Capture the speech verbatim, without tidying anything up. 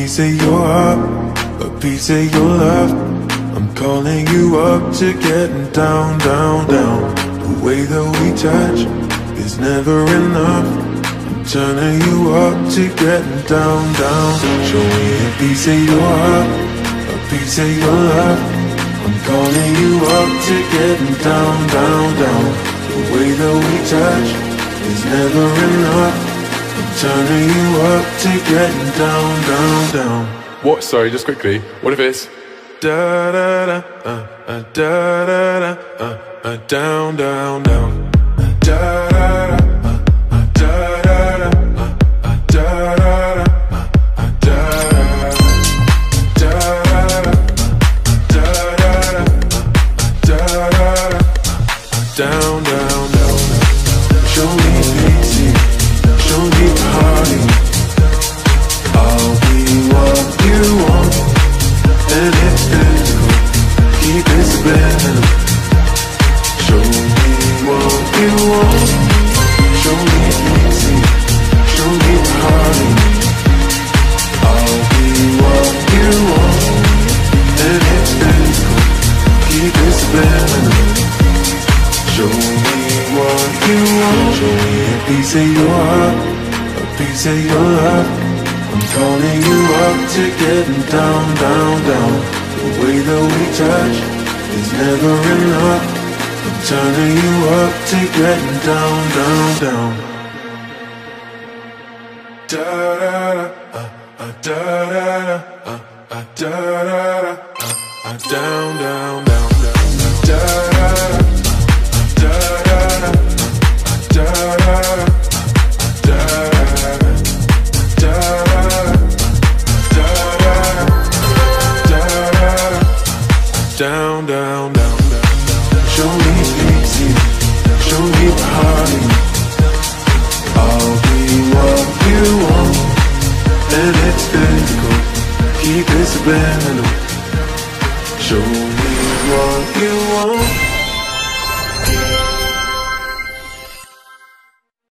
piece of your heart, a piece of your love. I'm calling you up to getting down, down, down. The way that we touch is never enough. I'm turning you up to getting down, down. Show me a piece of your heart, a piece of your love. I'm calling you up to getting down, down, down. The way that we touch is never enough. I'm turning you up to getting down, down, down. What? Sorry, just quickly. What if it's da da da uh, uh, da da da uh, uh, down, down, down. Da da da. Down, down, down. Show me pity, show me party. I'll be what you want, and it's physical. Keep it spinning. Show me what you want. Show me pity, show me party. I'll be what you want, and it's physical. Keep it spinning. Show me what you want. Show me a piece of your heart, a piece of your love. I'm calling you up to getting down, down, down. The way that we touch is never enough. I'm turning you up to getting down, down, down. Da da da, uh, uh, da da da, uh, uh, da da da, uh, uh, down, down, down, down, da da da. Down, down, down, down. Show me pity, show me party. I'll be what you want, and it's physical. Keep it spinning. Show me what you want.